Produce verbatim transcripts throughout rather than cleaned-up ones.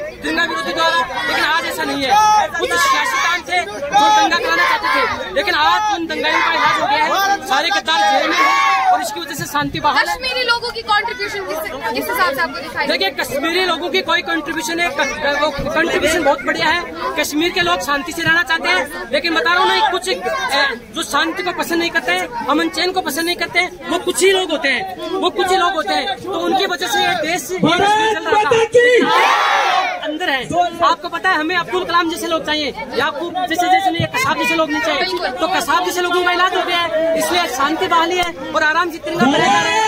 तिरंगा विरोधी द्वारा, लेकिन आज ऐसा नहीं है। कुछ सियासतदान थे जो दंगा कराना चाहते थे, लेकिन आज उन दंगाइयों का इलाज हो गया है, सारे गद्दार जेल में हैं और इसकी वजह से शांति बहाल है। कश्मीरी लोगों की कंट्रीब्यूशन किस हिसाब से आपको दिखाई? देखिए, कश्मीरी लोगों की कोई कंट्रीब्यूशन है, कंट्रीब्यूशन बहुत बढ़िया है। कश्मीर के लोग शांति से रहना चाहते हैं, लेकिन बता रहा हूँ ना, कुछ जो शांति को पसंद नहीं करते, अमन चैन को पसंद नहीं करते, वो कुछ ही लोग होते हैं, वो कुछ ही लोग होते हैं। तो उनकी वजह से ये देश चल रहा था अंदर है। आपको पता है, हमें अब्दुल कलाम जैसे लोग चाहिए, याकूब जैसे जैसे नहीं, कसाब जैसे लोग नहीं चाहिए। तो कसाब जैसे लोगों का इलाज हो गया है, इसलिए शांति बहाली है और आराम से तिरंगा बनेगा रहे।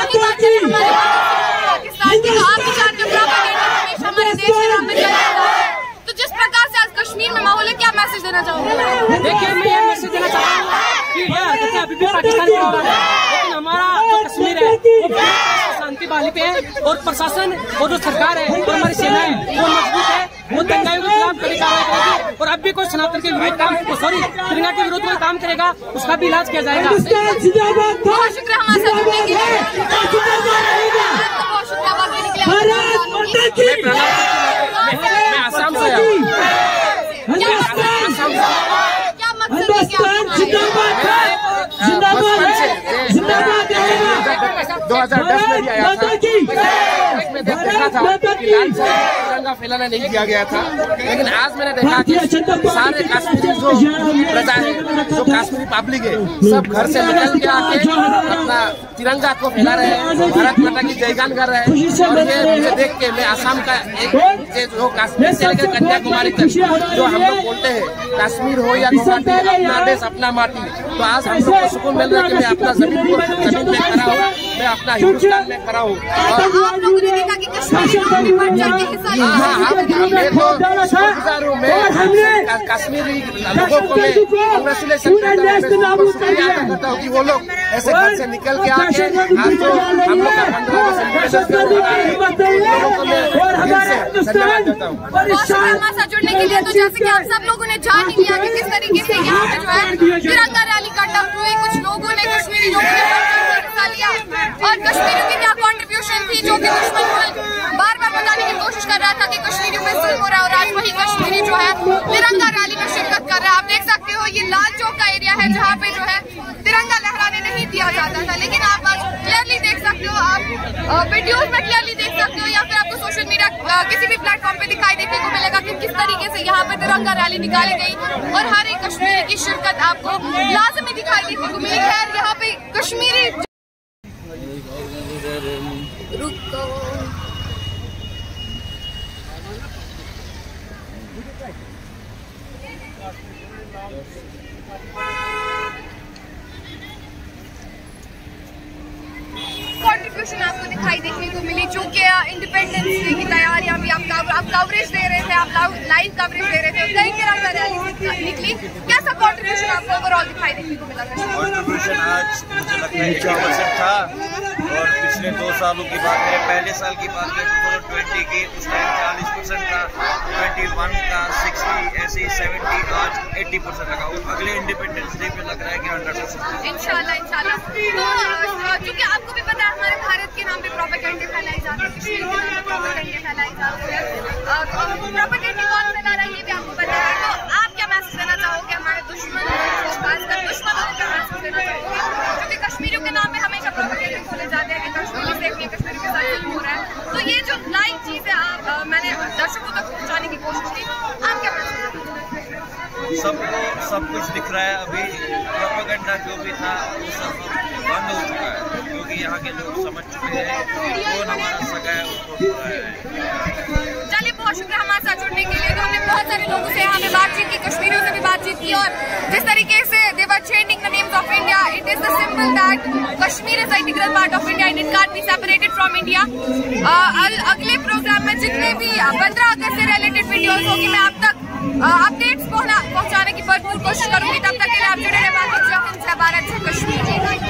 तो जिस प्रकार से आज कश्मीर में माहौल है, क्या मैसेज देना चाहूँगा? देखिए, मैं ये मैसेज देना चाहता हूँ कि ये हरकतें अभी भी पाकिस्तान की हो रही है, लेकिन हमारा जो कश्मीर है वो शांति बहाली पे है और प्रशासन और जो सरकार है और हमारी सेना है वो मजबूत है, वो दंगाइयों के खिलाफ कड़ी कार्रवाई करेगी। और अब भी कोई सनातन के विरोध काम, सॉरी तिरंगा के विरोध में काम करेगा, उसका भी इलाज किया जाएगा। बहुत शुक्रिया हमारे साथ जुड़ने के लिए। बहुत शुक्रिया। मैं आसाम से आया हूँ। क्या मकसद दो हजार दस में भी आया था, इसमें देखा था कि लाल से तिरंगा फैलाना नहीं दिया गया था, लेकिन आज मैंने देखा कि सारे कश्मीरी जो प्रजा है, जो कश्मीरी पब्लिक है, सब घर से निकल के आके अपना तिरंगा को फैला रहे हैं, भारत माता की जयगान कर रहे हैं। और ये मुझे देख के मैं आसाम का एक जो कश्मीर से लेकर कन्याकुमारी तक जो हम लोग बोलते हैं, कश्मीर हो या गुवाहाटी, अपना देश अपना माटी, तो आज हम लोग को सुकून मिल रहा है कि मैं अपना जमीन जमीन में खड़ा हूँ, मैं अपना हिंदुस्तान में खड़ा हूँ। आप लोगों ने देखा कि कश्मीरी लोग भी बढ़ चढ़ के हिस्सा ले रहे हैं। मैं कश्मीरी लोगों को मैं कांग्रेचुलेशन करता हूँ कि वो लोग ऐसे घर से निकल के आके आज तो हम लोग का पंद्रह अगस्त लोगों को मैं दिल से धन्यवाद देता हूँ। हमारे साथ जुड़ने के लिए। तो जैसे कि आप सब लोगों ने जान ही लिया कि किस तरीके से यहाँ पे जो है तिरंगा रैली कंडक्ट हुई, कुछ लोगों ने कश्मीरी लोगों ने हिस्सा लिया और कश्मीरियों की क्या कॉन्ट्रीब्यूशन थी, जो कि दुश्मन बार बार बताने की कोशिश कर रहा था कि कश्मीरियों में जुल्म हो रहा है, और आज वही कश्मीरी जो है तिरंगा रैली में शिरकत कर रहा है। आप देख सकते हो, ये लाल चौक का एरिया है जहाँ पे जो है तिरंगा लहराने नहीं दिया जाता था, लेकिन आप आज क्लियरली देख सकते हो, आप वीडियोज में क्लियरली देख सकते हो, या फिर आपको सोशल मीडिया किसी भी प्लेटफॉर्म पे दिखाई देखने को मिलेगा कि किस तरीके से यहाँ पे तिरंगा रैली निकाली गई और हर एक कश्मीरी की शिरकत आपको लाजमी दिखाई देने को मिली। खैर, यहाँ पे कश्मीरी रुको कंट्रीब्यूशन आपको दिखाई देखने को मिली, चूंकि इंडिपेंडेंस डे की तैयारियां भी आप आप कवरेज दे रहे थे, आप लाइव कवरेज दे रहे थे, कई तिरंगा रैली निकली। कैसा कंट्रीब्यूशन आपको ओवरऑल दिखाई देखने को मिला? कंट्रीब्यूशन आज मुझे लगता है चार परसेंट था, और पिछले दो सालों की बात है, पहले साल की बात है टू थाउजेंड ट्वेंटी की, उस टाइम चालीस परसेंट था, ट्वेंटी वन का सिक्सटी, ऐसे सेवेंटी, आज एट्टी परसेंट लगा। अगले इंडिपेंडेंस डे पे लग रहा है कि हंड्रेड परसेंट इंशाल्लाह इंशाल्लाह। तो क्योंकि आपको भी पता है हमारे भारत के नाम पे प्रोपेगेंडे फैलाई जाती है, कश्मीर के नाम पे प्रोपेगेंडे फैलाई जाती है, प्रोपेगेंडे कौन फैला रहा है ये भी आपको पता है। तो आप क्या मैसेज देना चाहोगे हमारे दुश्मन, खासकर दुश्मनों को क्या मैसेज देना चाहोगे, क्योंकि कश्मीरियों के नाम पे हमेशा प्रोपेगेंडे खोले जाते हैं कि कश्मीरी देखिए कश्मीरी के साथ जुल्म हो रहा है। तो ये जो लाइव चीज है आप मैंने दर्शकों तक पहुँचाने की कोशिश की, आप क्या मैसेज? सबको सब कुछ दिख रहा है, अभी प्रोपेगेंडा जो भी था वो सब बंद हो चुका है, क्योंकि यहाँ के लोग समझ चुके हैं कौन हमारा सगा है और कौन बुरा है। चलिए, बहुत शुक्रिया हमारे साथ जुड़ने के लिए। तो हमने बहुत सारे लोगों से यहाँ पे बातचीत की, कश्मीरियों से भी बातचीत की, और जिस तरीके से they were changing the names of India, it is the symbol that Kashmir is integral part of India and it can't be separated from India. अगले प्रोग्राम में जितने भी पंद्रह अगस्त से रिलेटेड वीडियोज होगी, मैं आप तक अपडेट्स पहुंचाने की भरपूर कोशिश करूंगी। तब तक के लिए आप जुड़े रहे बात भारत से कश्मीर।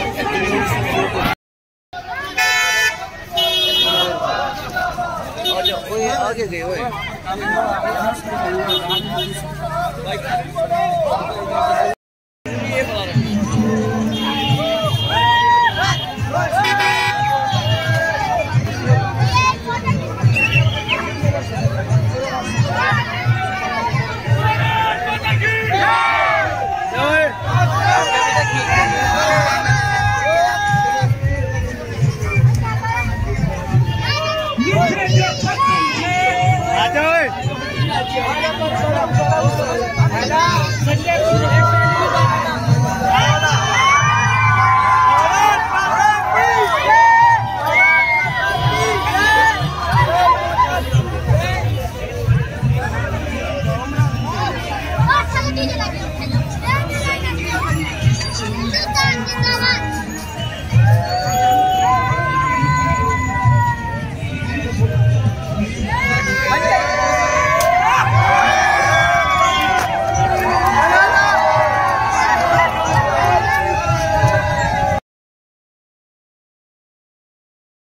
आगे गए हुए संजय